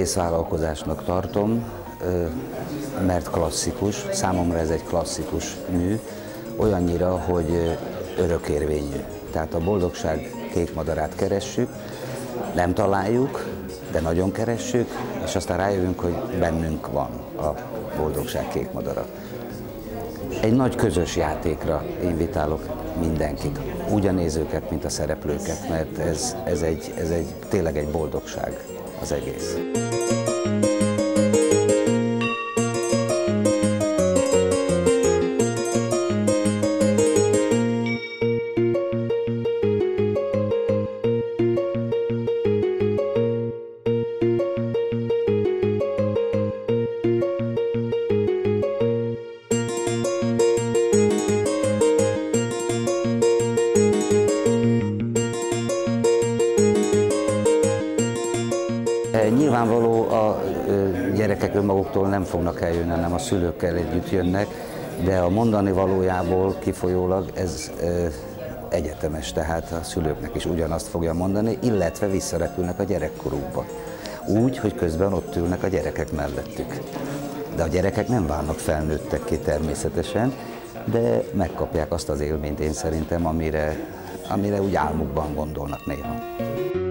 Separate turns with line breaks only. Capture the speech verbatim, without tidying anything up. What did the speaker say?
részvállalkozásnak tartom, mert klasszikus, számomra ez egy klasszikus mű, olyannyira, hogy örökérvényű. Tehát a boldogság kékmadarát keressük, nem találjuk, de nagyon keressük, és aztán rájövünk, hogy bennünk van a boldogság kékmadara. Egy nagy közös játékra invitálok mindenkit, úgy a nézőket, mint a szereplőket, mert ez, ez, egy, ez egy, tényleg egy boldogság az egész. Nyilvánvaló, a gyerekek önmaguktól nem fognak eljönni, hanem a szülőkkel együtt jönnek, de a mondani valójából kifolyólag ez egyetemes, tehát a szülőknek is ugyanazt fogja mondani, illetve visszarepülnek a gyerekkorukba. Úgy, hogy közben ott ülnek a gyerekek mellettük. De a gyerekek nem válnak felnőttekké természetesen, de megkapják azt az élményt én szerintem, amire, amire úgy álmukban gondolnak néha.